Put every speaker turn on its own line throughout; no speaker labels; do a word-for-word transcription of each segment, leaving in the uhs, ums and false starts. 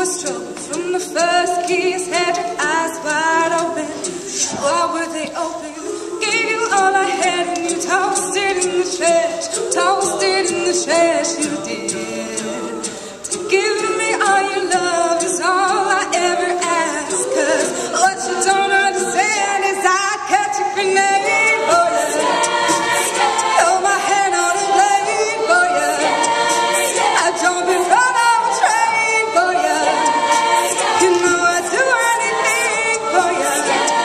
was trouble from the first kiss. Had your eyes wide open. Why were they open? Gave you all I had and you tossed it in the trash. Tossed it in the trash, you did. To give me all your love is all I ever ask. Cause what you don't understand is I catch a grenade for you. Throw my hand on a blade for you. I jump in front of a train for you. You know I'd do anything for you.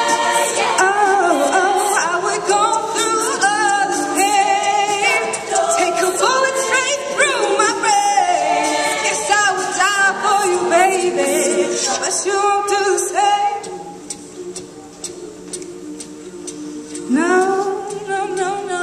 Oh, oh, I would go through all this pain. Take a bullet straight through my brain. Yes, I would die for you, baby. But you won't do the same. No, no, no, no.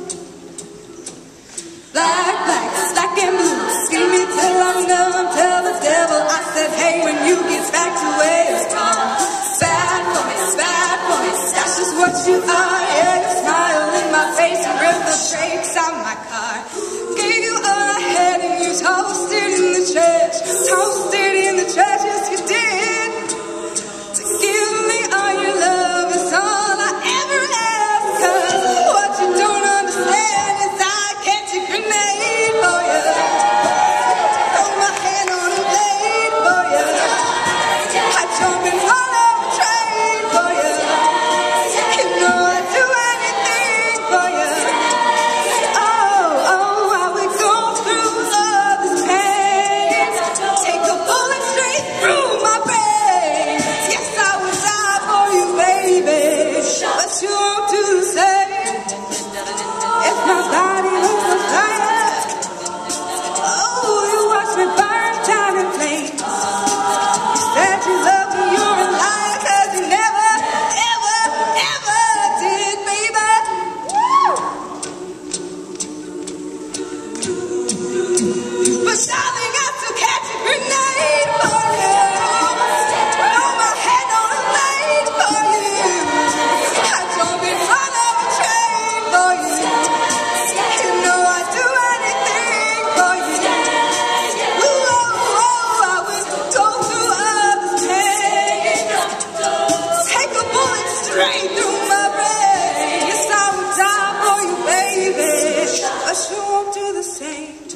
Black, black, black and blue. Skin me till I'm numb. Tell the devil I said, hey, when you get back to where it's gone. It's bad for me, it's bad for me. That's just what you are. Yeah, you smile in my face and rip the brakes out my car. Gave you all I had and you tossed it in the trash. Tossed it in the trash, yes you did. To give me all your love is all I ever ask. Cause what you don't understand is I catch a grenade for you. Throw my hand on a blade for you. I jump in front of a train for you. You know I'd do anything for you. Oh, oh, I would go through all this pain. Take a bullet straight through my brain. Yes, I would die for you, baby. But you won't do the same. If my body was on fire, oh, you watch me burn down in flames. You said you loved me, you're a liar, cause you never, ever, ever did, baby. Woo! But darling, I still catch a grenade for you. Throw my hand on a blade for you. I jump in front of a train for you. You know I'd do anything for you. Ooh, oh, oh, I would go through all this pain. Take a bullet straight through my brain. Yes, I would die for you, baby. But you won't do the same.